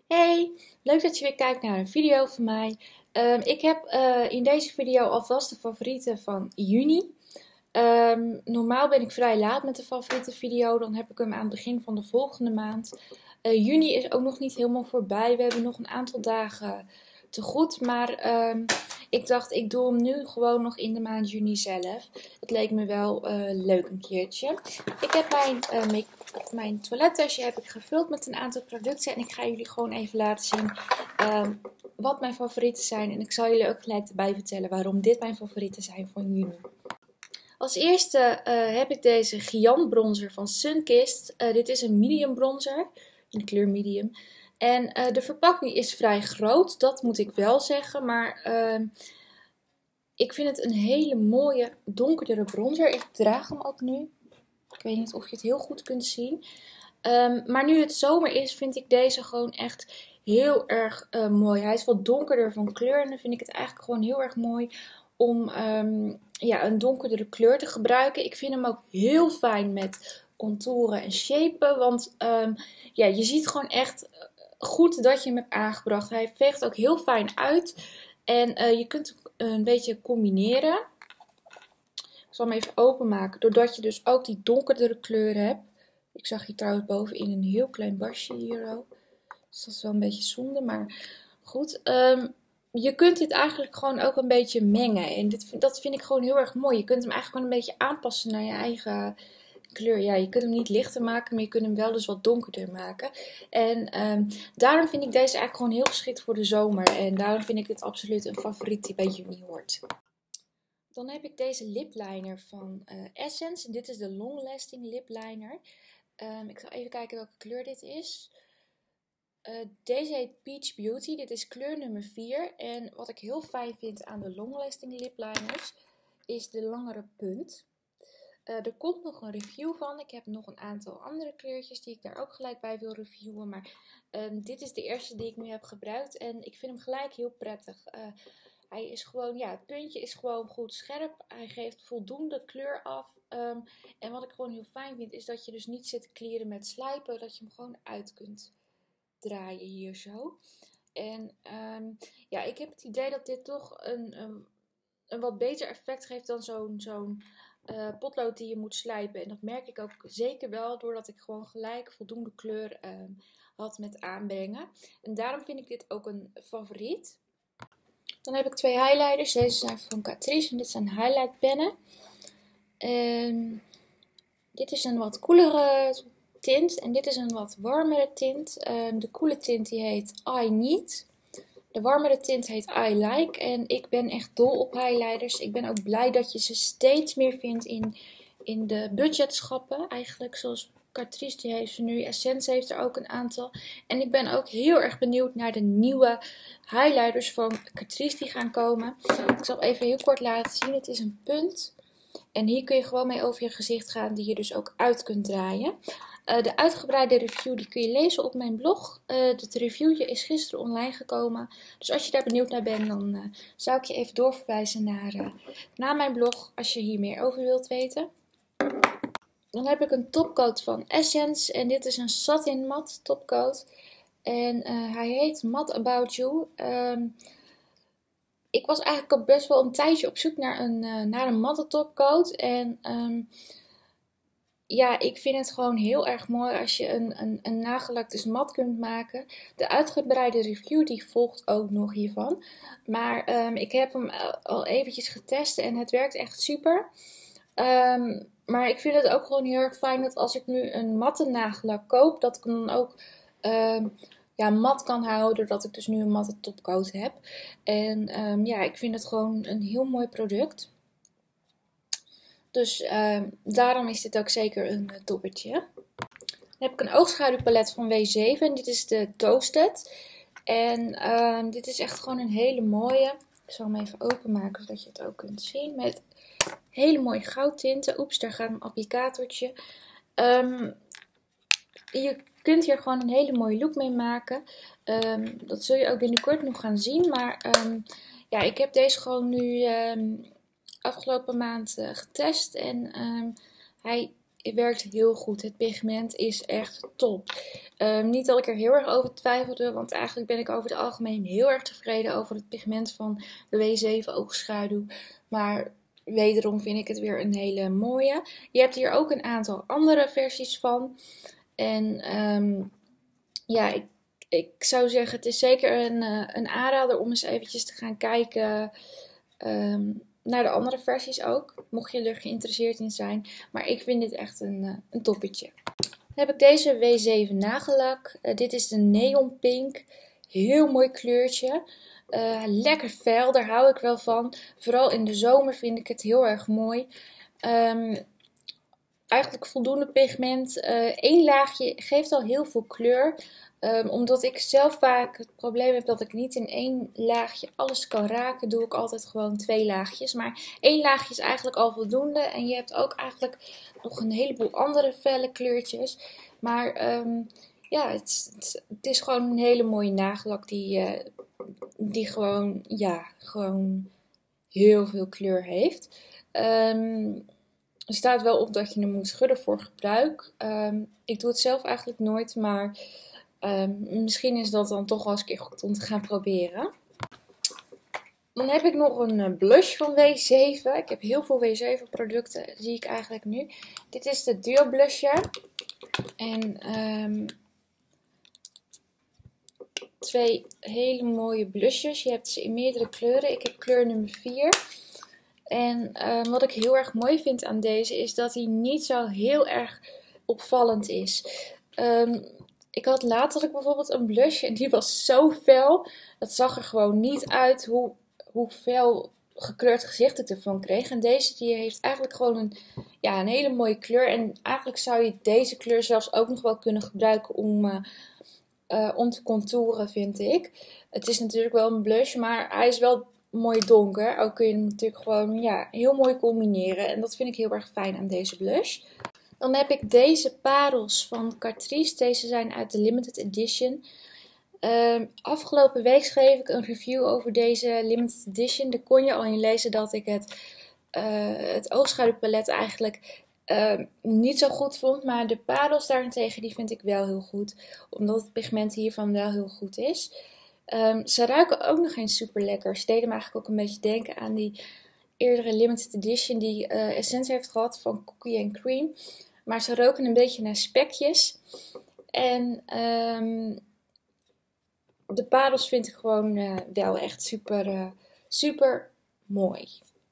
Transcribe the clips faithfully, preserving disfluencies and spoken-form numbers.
Hey, leuk dat je weer kijkt naar een video van mij. Ehm, ik heb eh, in deze video alvast de favorieten van juni. Ehm, normaal ben ik vrij laat met de favoriete video, dan heb ik hem aan het begin van de volgende maand. Eh, juni is ook nog niet helemaal voorbij, we hebben nog een aantal dagen te goed, maar ehm, ik dacht ik doe hem nu gewoon nog in de maand juni zelf. Het leek me wel eh, leuk een keertje. Ik heb mijn, uh, make Of mijn toilettasje heb ik gevuld met een aantal producten. En ik ga jullie gewoon even laten zien uh, wat mijn favorieten zijn. En ik zal jullie ook gelijk erbij vertellen waarom dit mijn favorieten zijn van juni. Als eerste uh, heb ik deze Giant bronzer van Sunkist. Uh, dit is een medium bronzer, in de kleur medium. En uh, de verpakking is vrij groot, dat moet ik wel zeggen. Maar uh, ik vind het een hele mooie donkerdere bronzer. Ik draag hem ook nu. Ik weet niet of je het heel goed kunt zien. Um, maar nu het zomer is, vind ik deze gewoon echt heel erg uh, mooi. Hij is wat donkerder van kleur. En dan vind ik het eigenlijk gewoon heel erg mooi om um, ja, een donkerdere kleur te gebruiken. Ik vind hem ook heel fijn met contouren en shapen. Want um, ja, je ziet gewoon echt goed dat je hem hebt aangebracht. Hij veegt ook heel fijn uit. En uh, je kunt hem een beetje combineren. Ik zal hem even openmaken, doordat je dus ook die donkerdere kleur hebt. Ik zag hier trouwens bovenin een heel klein barstje hier ook. Dus dat is wel een beetje zonde, maar goed. Um, je kunt dit eigenlijk gewoon ook een beetje mengen. En dit, dat vind ik gewoon heel erg mooi. Je kunt hem eigenlijk gewoon een beetje aanpassen naar je eigen kleur. Ja, je kunt hem niet lichter maken, maar je kunt hem wel dus wat donkerder maken. En um, daarom vind ik deze eigenlijk gewoon heel geschikt voor de zomer. En daarom vind ik dit absoluut een favoriet die bij juni hoort. Dan heb ik deze lipliner van uh, Essence. Dit is de Long Lasting Lipliner. Um, ik zal even kijken welke kleur dit is. Uh, deze heet Peach Beauty. Dit is kleur nummer vier. En wat ik heel fijn vind aan de Long Lasting Lipliners is de langere punt. Uh, er komt nog een review van. Ik heb nog een aantal andere kleurtjes die ik daar ook gelijk bij wil reviewen. Maar um, dit is de eerste die ik nu heb gebruikt. En ik vind hem gelijk heel prettig. Uh, Hij is gewoon, ja, het puntje is gewoon goed scherp. Hij geeft voldoende kleur af. Um, en wat ik gewoon heel fijn vind, is dat je dus niet zit te klieren met slijpen. Dat je hem gewoon uit kunt draaien hier zo. En um, ja, ik heb het idee dat dit toch een, een, een wat beter effect geeft dan zo'n zo'n uh, potlood die je moet slijpen. En dat merk ik ook zeker wel, doordat ik gewoon gelijk voldoende kleur um, had met aanbrengen. En daarom vind ik dit ook een favoriet. Dan heb ik twee highlighters. Deze zijn van Catrice en dit zijn highlight pennen. En dit is een wat koelere tint en dit is een wat warmere tint. Um, de koele tint die heet I Need. De warmere tint heet I Like. En ik ben echt dol op highlighters. Ik ben ook blij dat je ze steeds meer vindt in, in de budgetschappen. Eigenlijk zoals Catrice die heeft ze nu. Essence heeft er ook een aantal. En ik ben ook heel erg benieuwd naar de nieuwe highlighters van Catrice die gaan komen. Ik zal even heel kort laten zien. Het is een punt. En hier kun je gewoon mee over je gezicht gaan, die je dus ook uit kunt draaien. Uh, de uitgebreide review die kun je lezen op mijn blog. Uh, het reviewje is gisteren online gekomen. Dus als je daar benieuwd naar bent, dan uh, zou ik je even doorverwijzen naar, uh, naar mijn blog. Als je hier meer over wilt weten. Dan heb ik een topcoat van Essence. En dit is een satin matte topcoat. En uh, hij heet Matte About You. Um, Ik was eigenlijk al best wel een tijdje op zoek naar een, uh, naar een matte topcoat. En um, ja, ik vind het gewoon heel erg mooi als je een, een, een nagellakt dus mat kunt maken. De uitgebreide review die volgt ook nog hiervan. Maar um, ik heb hem al eventjes getest en het werkt echt super. Um, maar ik vind het ook gewoon heel erg fijn dat als ik nu een matte nagellak koop, dat ik hem dan ook Um, ja, mat kan houden, doordat ik dus nu een matte topcoat heb. En um, ja, ik vind het gewoon een heel mooi product. Dus um, daarom is dit ook zeker een uh, toppertje. Dan heb ik een oogschaduwpalet van W zeven. En dit is de Toasted. En um, dit is echt gewoon een hele mooie. Ik zal hem even openmaken, zodat je het ook kunt zien. Met hele mooie goudtinten. Oeps, daar gaat een applicatortje. Um, je kunt hier gewoon een hele mooie look mee maken. Um, dat zul je ook binnenkort nog gaan zien. Maar um, ja, ik heb deze gewoon nu um, afgelopen maand uh, getest. En um, hij werkt heel goed. Het pigment is echt top. Um, niet dat ik er heel erg over twijfelde, want eigenlijk ben ik over het algemeen heel erg tevreden over het pigment van de W zeven oogschaduw. Maar wederom vind ik het weer een hele mooie. Je hebt hier ook een aantal andere versies van. En um, ja, ik, ik zou zeggen, het is zeker een, uh, een aanrader om eens eventjes te gaan kijken um, naar de andere versies ook. Mocht je er geïnteresseerd in zijn. Maar ik vind dit echt een, uh, een toppetje. Dan heb ik deze W zeven nagellak. Uh, dit is de Neon Pink. Heel mooi kleurtje. Uh, lekker fel, daar hou ik wel van. Vooral in de zomer vind ik het heel erg mooi. Um, eigenlijk voldoende pigment. Eén uh, laagje geeft al heel veel kleur. Um, omdat ik zelf vaak het probleem heb dat ik niet in één laagje alles kan raken, doe ik altijd gewoon twee laagjes. Maar één laagje is eigenlijk al voldoende. En je hebt ook eigenlijk nog een heleboel andere felle kleurtjes. Maar um, ja, het, het, het is gewoon een hele mooie nagellak die, uh, die gewoon, ja, gewoon heel veel kleur heeft. Um, er staat wel op dat je hem moet schudden voor gebruik. Um, ik doe het zelf eigenlijk nooit, maar um, misschien is dat dan toch wel eens een keer goed om te gaan proberen. Dan heb ik nog een blush van W zeven. Ik heb heel veel W zeven producten, zie ik eigenlijk nu. Dit is de Duo Blusher. En um, twee hele mooie blushes. Je hebt ze in meerdere kleuren. Ik heb kleur nummer vier. En um, wat ik heel erg mooi vind aan deze is dat hij niet zo heel erg opvallend is. Um, ik had later ik bijvoorbeeld een blush en die was zo fel. Dat zag er gewoon niet uit hoe, hoe fel gekleurd gezicht ik ervan kreeg. En deze die heeft eigenlijk gewoon een, ja, een hele mooie kleur. En eigenlijk zou je deze kleur zelfs ook nog wel kunnen gebruiken om, uh, uh, om te contouren, vind ik. Het is natuurlijk wel een blush, maar hij is wel mooi donker. Ook kun je hem natuurlijk gewoon, ja, heel mooi combineren. En dat vind ik heel erg fijn aan deze blush. Dan heb ik deze parels van Catrice. Deze zijn uit de Limited Edition. Um, afgelopen week schreef ik een review over deze Limited Edition. Daar kon je al in lezen dat ik het, uh, het oogschaduwpalet eigenlijk uh, niet zo goed vond. Maar de parels daarentegen, die vind ik wel heel goed. Omdat het pigment hiervan wel heel goed is. Um, ze ruiken ook nog eens super lekker. Ze deden me eigenlijk ook een beetje denken aan die eerdere Limited Edition die uh, essentie heeft gehad van Cookie and Cream. Maar ze roken een beetje naar spekjes. En um, de parels vind ik gewoon uh, wel echt super, uh, super mooi.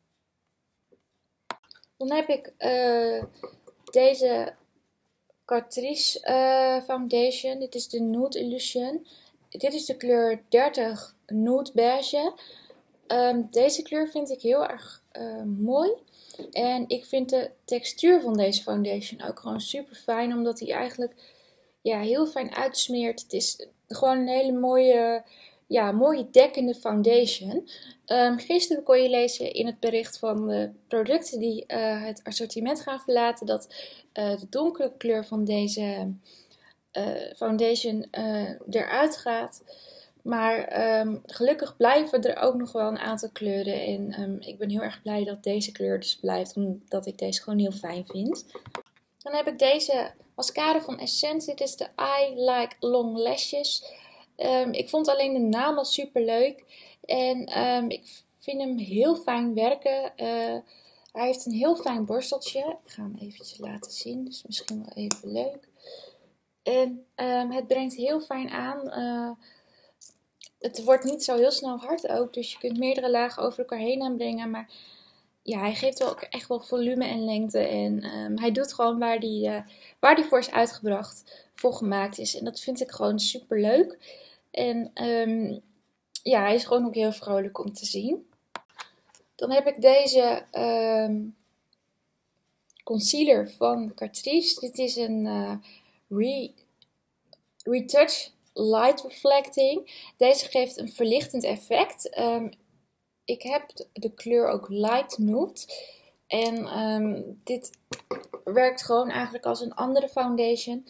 Dan heb ik uh, deze Catrice uh, Foundation. Dit is de Nude Illusion. Dit is de kleur dertig Nude Beige. Um, deze kleur vind ik heel erg uh, mooi. En ik vind de textuur van deze foundation ook gewoon super fijn. Omdat hij eigenlijk, ja, heel fijn uitsmeert. Het is gewoon een hele mooie, ja, mooie dekkende foundation. Um, gisteren kon je lezen in het bericht van de producten die uh, het assortiment gaan verlaten. Dat uh, de donkere kleur van deze uh, foundation uh, eruit gaat. Maar um, gelukkig blijven er ook nog wel een aantal kleuren. En um, ik ben heel erg blij dat deze kleur dus blijft. Omdat ik deze gewoon heel fijn vind. Dan heb ik deze mascara van Essence. Dit is de I Like Long Lashes. Um, ik vond alleen de naam al super leuk. En um, ik vind hem heel fijn werken. Uh, hij heeft een heel fijn borsteltje. Ik ga hem eventjes laten zien. Dus misschien wel even leuk. En um, het brengt heel fijn aan. Uh, Het wordt niet zo heel snel hard ook, dus je kunt meerdere lagen over elkaar heen aanbrengen. Maar ja, hij geeft wel echt wel volume en lengte. En um, hij doet gewoon waar die, uh, waar die voor is uitgebracht, voor gemaakt is. En dat vind ik gewoon super leuk. En um, ja, hij is gewoon ook heel vrolijk om te zien. Dan heb ik deze um, concealer van Catrice. Dit is een uh, Re Retouch Light Reflecting. Deze geeft een verlichtend effect. Um, ik heb de kleur ook Light Nude. En um, dit werkt gewoon eigenlijk als een andere foundation.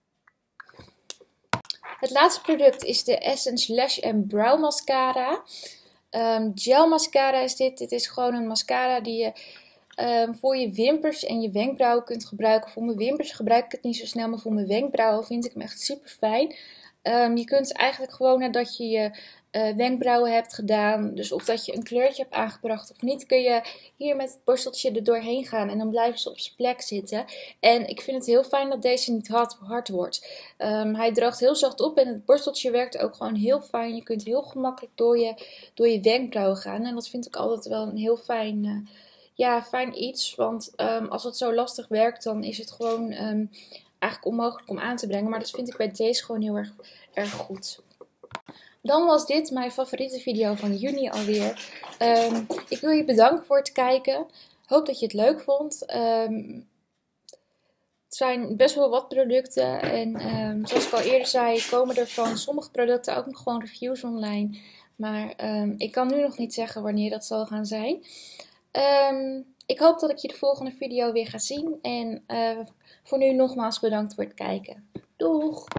Het laatste product is de Essence Lash and Brow Mascara. Um, gel mascara is dit. Dit is gewoon een mascara die je um, voor je wimpers en je wenkbrauwen kunt gebruiken. Voor mijn wimpers gebruik ik het niet zo snel, maar voor mijn wenkbrauwen vind ik hem echt super fijn. Um, je kunt eigenlijk gewoon nadat je je uh, wenkbrauwen hebt gedaan, dus of dat je een kleurtje hebt aangebracht of niet, kun je hier met het borsteltje er doorheen gaan en dan blijven ze op zijn plek zitten. En ik vind het heel fijn dat deze niet hard, hard wordt. Um, hij droogt heel zacht op en het borsteltje werkt ook gewoon heel fijn. Je kunt heel gemakkelijk door je, door je wenkbrauwen gaan en dat vind ik altijd wel een heel fijn, uh, ja, fijn iets. Want um, als het zo lastig werkt, dan is het gewoon um, eigenlijk onmogelijk om aan te brengen. Maar dat vind ik bij deze gewoon heel erg, erg goed. Dan was dit mijn favoriete video van juni alweer. Um, ik wil je bedanken voor het kijken. Hoop dat je het leuk vond. Um, het zijn best wel wat producten. En um, zoals ik al eerder zei, komen er van sommige producten ook nog gewoon reviews online. Maar um, ik kan nu nog niet zeggen wanneer dat zal gaan zijn. Um, ik hoop dat ik je de volgende video weer ga zien. En uh, voor nu nogmaals bedankt voor het kijken. Doeg!